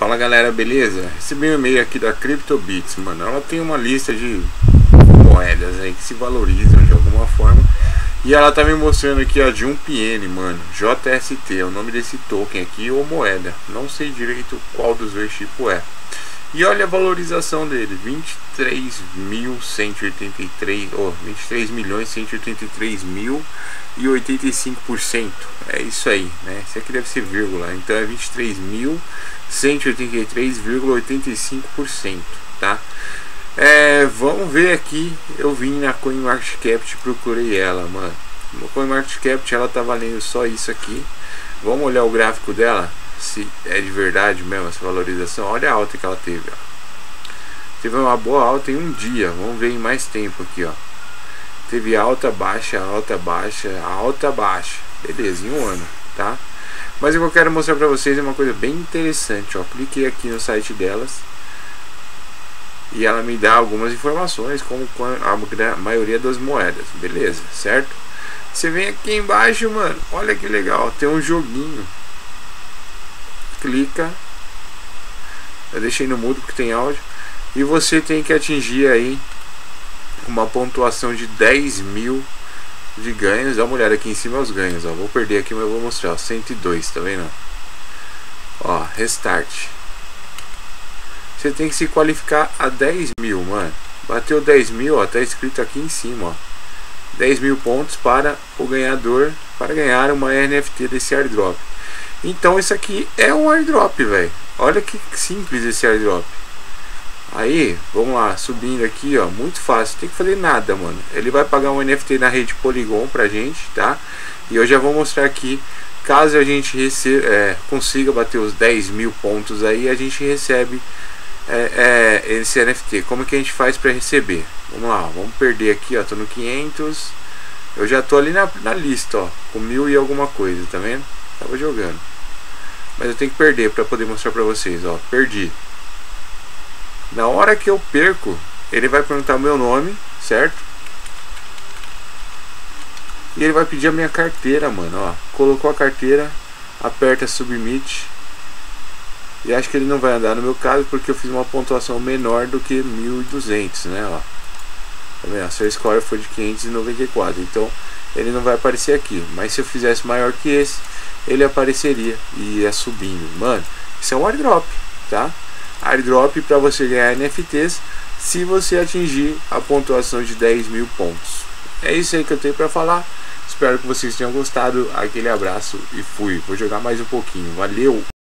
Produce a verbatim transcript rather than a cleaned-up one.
Fala galera, beleza? Recebi um e-mail aqui da CryptoBits, mano. Ela tem uma lista de moedas aí que se valorizam de alguma forma. E ela tá me mostrando aqui a de um P N, mano. J S T, é o nome desse token aqui, ou moeda. Não sei direito qual dos dois tipos é. E olha a valorização dele, vinte e três mil cento e oitenta e três, oh, vinte e três milhões cento e oitenta e três mil e oitenta e cinco por cento. É isso aí, né? Isso aqui deve ser vírgula, então é vinte e três mil cento e oitenta e três vírgula oitenta e cinco por cento, tá? É, vamos ver aqui. Eu vim na CoinMarketCap, procurei ela, mano. No CoinMarketCap ela tá valendo só isso aqui. Vamos olhar o gráfico dela, se é de verdade mesmo essa valorização. Olha a alta que ela teve, ó. Teve uma boa alta em um dia. Vamos ver em mais tempo aqui, ó. Teve alta, baixa, alta, baixa, alta, baixa. Beleza, em um ano, tá? Mas o que eu quero mostrar pra vocês é uma coisa bem interessante, ó. Cliquei aqui no site delas e ela me dá algumas informações, como a maioria das moedas, beleza, certo? Você vem aqui embaixo, mano, olha que legal, tem um joguinho. Clica, eu deixei no mudo porque tem áudio, e você tem que atingir aí uma pontuação de dez mil de ganhos. Dá uma olhada aqui em cima os ganhos, ó. Vou perder aqui, mas eu vou mostrar, ó, cento e dois, tá vendo? Ó, restart. Você tem que se qualificar a dez mil, mano. Bateu dez mil, ó, tá escrito aqui em cima, ó, dez mil pontos para o ganhador, para ganhar uma N F T desse airdrop. Então isso aqui é um airdrop, velho. Olha que simples esse airdrop. Aí, vamos lá, subindo aqui, ó, muito fácil, tem que fazer nada, mano. Ele vai pagar um N F T na rede Polygon pra gente, tá? E eu já vou mostrar aqui, caso a gente receba, é, consiga bater os dez mil pontos aí, a gente recebe é, é, esse N F T. Como que a gente faz pra receber? Vamos lá, vamos perder aqui, ó, tô no quinhentos. Eu já tô ali na, na lista, ó, com mil e alguma coisa, tá vendo? Tava jogando. Mas eu tenho que perder pra poder mostrar pra vocês, ó, perdi. Na hora que eu perco, ele vai perguntar o meu nome, certo? E ele vai pedir a minha carteira, mano, ó. Colocou a carteira, aperta submit. E acho que ele não vai andar no meu caso, porque eu fiz uma pontuação menor do que mil e duzentos, né, ó. Tá vendo? Seu score foi de quinhentos e noventa e quatro, então ele não vai aparecer aqui. Mas se eu fizesse maior que esse, ele apareceria e ia subindo. Mano, isso é um airdrop, tá? Airdrop para você ganhar N F Ts se você atingir a pontuação de dez mil pontos. É isso aí que eu tenho para falar. Espero que vocês tenham gostado. Aquele abraço e fui. Vou jogar mais um pouquinho. Valeu!